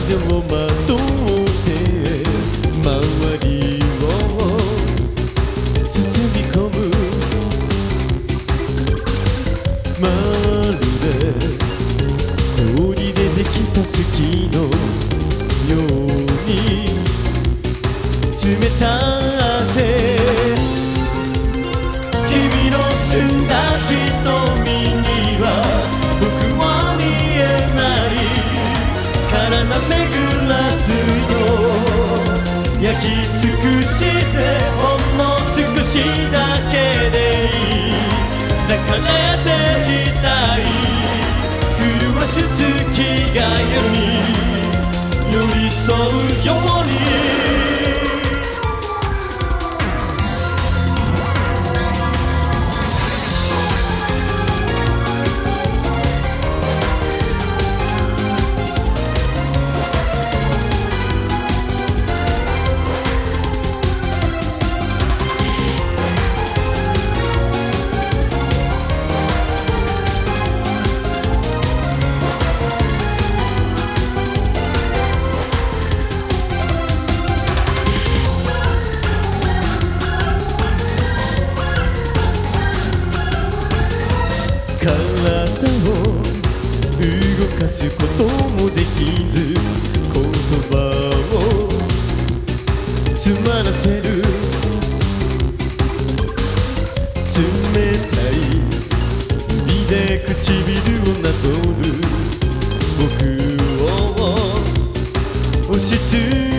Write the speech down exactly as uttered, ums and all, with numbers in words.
情をまとって周りを包み込むまるで氷でできた月のように冷たくて君の澄んだ瞳には僕は見えない体めぐらすよ焼き尽くしてほんの少しだけでいい抱かれていたい震わす月が夜に寄り添うように体を動かすこともできず言葉を詰まらせる冷たい指で唇をなぞる僕を押しつ